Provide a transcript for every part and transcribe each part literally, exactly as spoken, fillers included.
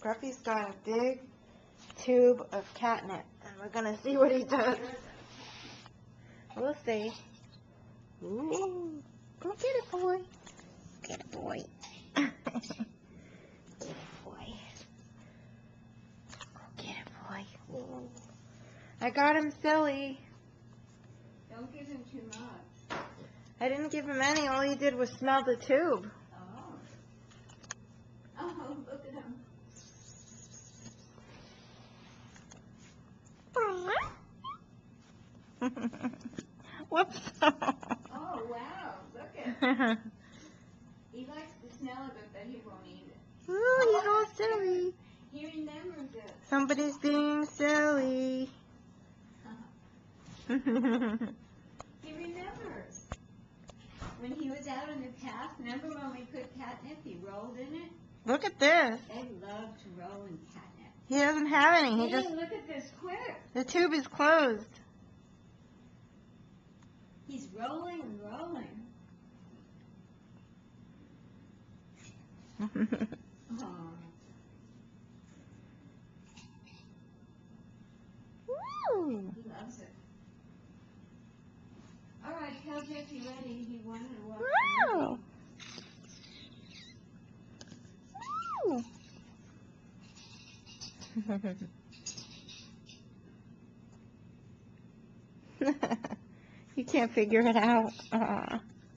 Scruffy's got a big tube of catnip, and we're gonna see what he does. We'll see. Ooh, go get it, boy. Get it, boy. Get it, boy. Go get it, boy. Ooh. I got him silly. Don't give him too much. I didn't give him any. All he did was smell the tube. Oh. Oh, look at him. Whoops. Oh, wow. Look at him. He likes the smell of it, but he won't eat it. Ooh, he's all silly. He remembers it. Somebody's being silly. He remembers. When he was out in the path, remember when we put catnip, he rolled in it? Look at this. They love to roll in catnip. He doesn't have any. He Hey, just look at this quick. the tube is closed. He's rolling and rolling. Oh. Woo! He loves it. All right, tell Jesse ready. He wanted to watch Wow. Woo! You can't figure it out. Aw.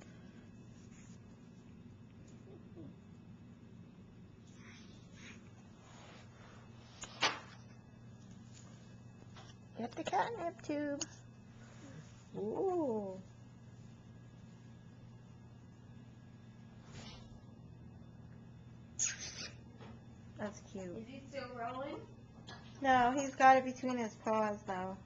Get the catnip tube. Ooh. That's cute. Is he still rolling? No, he's got it between his paws, though.